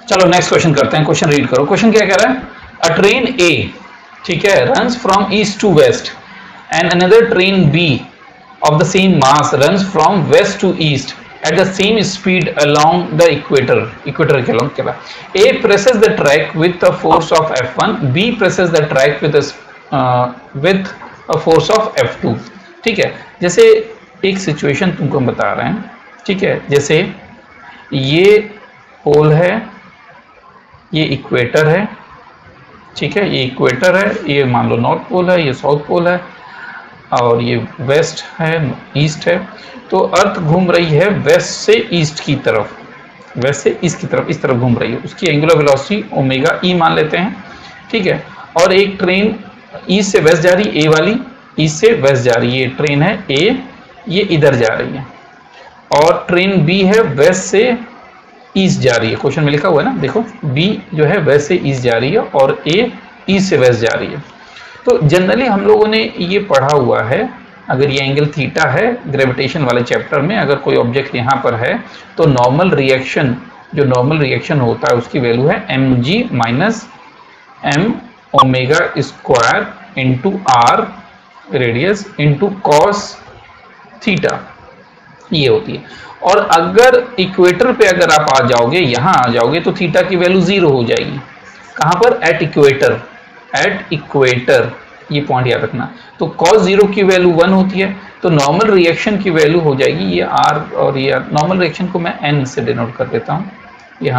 चलो next question करते हैं। क्वेश्चन रीड करो। क्वेश्चन क्या कह रहा है? अ ट्रेन ए, ठीक है, runs from east to west and another train B of the same mass runs from west to east at the same speed along the equator के along क्या A presses the track with a force of F1, B presses the track with a force of F2। ठीक है, जैसे एक situation तुमको हम बता रहे हैं, ठीक है, जैसे ये पोल है, ये इक्वेटर है, ठीक है, ये इक्वेटर है, ये मान लो नॉर्थ पोल है, ये साउथ पोल है, और ये वेस्ट है, ईस्ट है। तो अर्थ घूम रही है वेस्ट से ईस्ट की तरफ, वेस्ट से ईस्ट की तरफ, इस तरफ घूम रही है। उसकी एंगुलर वेलोसिटी ओमेगा ई मान लेते हैं, ठीक है। और एक ट्रेन ईस्ट से वेस्ट जा रही है, ए वाली ईस्ट से वेस्ट जा रही है, ये ट्रेन है ए, ये इधर जा रही है। और ट्रेन बी है वेस्ट से ईस्ट जा रही है, क्वेश्चन में लिखा हुआ है ना, देखो बी जो है वेस्ट से ईस्ट जा रही है और ए ईस्ट से वेस्ट जा रही है। तो जनरली हम लोगों ने ये पढ़ा हुआ है, अगर ये एंगल थीटा है ग्रेविटेशन वाले चैप्टर में, अगर कोई ऑब्जेक्ट यहाँ पर है तो नॉर्मल रिएक्शन, जो नॉर्मल रिएक्शन होता है उसकी वैल्यू है mg minus m omega square into R radius into cos theta, ये होती है। और अगर इक्वेटर पे अगर आप आ जाओगे, यहाँ आ जाओगे, तो थीटा की वैल्यू 0 हो जाएगी। कहाँ पर? एट इक्वेटर, एट इक्वेटर, ये पॉइंट याद रखना। तो cos 0 की वैल्यू 1 होती है, तो नॉर्मल रिएक्शन की वैल्यू हो जाएगी ये r, और ये नॉर्मल रिएक्शन को मैं n से डिनोट कर देता हूँ। यहाँ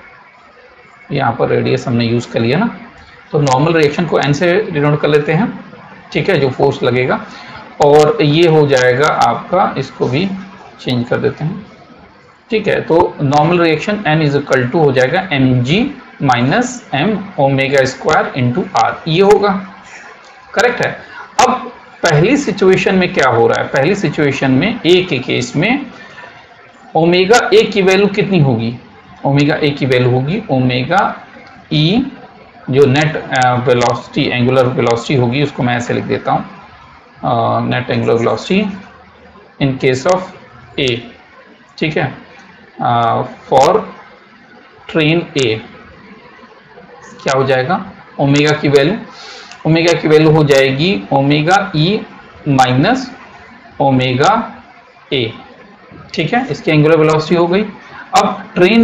पर रेडियस हमने यूज कर लिया ना, तो नॉर्मल रिएक्शन को n से डिनोट कर लेते हैं, ठीक है, जो फोर्स लगेगा। और ये हो जाएगा आपका, इसको भी चेंज कर देते हैं, ठीक है। तो normal reaction n is equal to हो जाएगा mg minus m omega square into R, ये होगा, करेक्ट है। अब पहली सिचुएशन में क्या हो रहा है? पहली सिचुएशन में ए के केस में ओमेगा ए की वैल्यू कितनी होगी? ओमेगा ए की वैल्यू होगी ओमेगा ई, जो नेट वेलोसिटी, एंगुलर वेलोसिटी होगी, उसको मैं ऐसे लिख देता हूँ, net angular velocity in case of A, ठीक है, फॉर ट्रेन ए क्या हो जाएगा? ओमेगा की वैल्यू हो जाएगी omega E minus omega A, ठीक है, इसकी एंगुलर वेलोसिटी हो गई। अब ट्रेन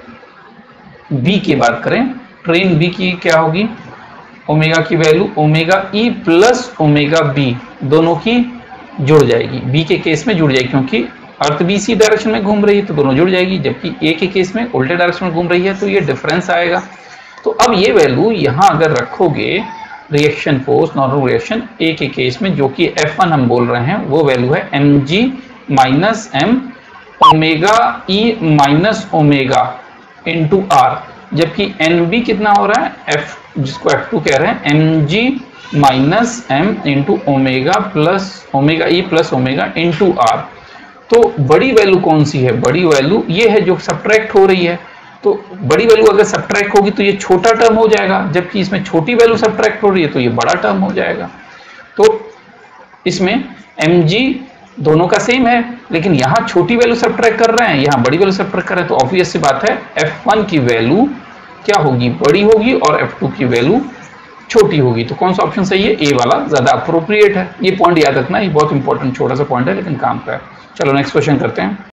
बी की बात करें, ट्रेन बी की क्या होगी? ओमेगा की value omega E plus omega B, दोनों की जुड़ जाएगी। बी के केस में जुड़ जाएगी क्योंकि अर्थ बी सी डायरेक्शन में घूम रही है, तो दोनों जुड़ जाएगी, जबकि ए के केस में उल्टे डायरेक्शन में घूम रही है, तो ये डिफरेंस आएगा। तो अब ये वैल्यू यहाँ अगर रखोगे, reaction force, normal reaction A के केस में, जो कि F1 हम बोल रहे हैं, वो वैल्यू है mg minus m omega E minus omega into R, जबकि nb कितना हो रहा है? f, जिसको F2 कह रहे हैं, mg minus m into omega plus omega E plus omega into R. तो बड़ी वैल्यू कौन सी है? बड़ी वैल्यू ये है जो सब्ट्रैक्ट हो रही है। तो बड़ी वैल्यू अगर सब्ट्रैक्ट होगी तो ये छोटा टर्म हो जाएगा, जबकि इसमें छोटी वैल्यू सब्ट्रैक्ट हो रही है तो ये बड़ा टर्म हो जाएगा। तो इसमें mg दोनों का सेम है, लेकिन यहाँ छोटी वैल्यू सब्ट्रैक्ट कर रहे हैं, यहाँ बड़ी वैल्यू सब्ट्रैक्ट कर रहे हैं, तो ऑब्वियस सी बात है F1 की वैल्यू क्या होगी? बड़ी होगी, और F2 की वैल्यू छोटी होगी। तो कौन सा ऑप्शन सही है? ए वाला ज्यादा अप्रोप्रिएट है। ये पॉइंट याद रखना, ये बहुत इंपॉर्टेंट छोटा सा पॉइंट है लेकिन काम का है। चलो नेक्स्ट क्वेश्चन करते हैं।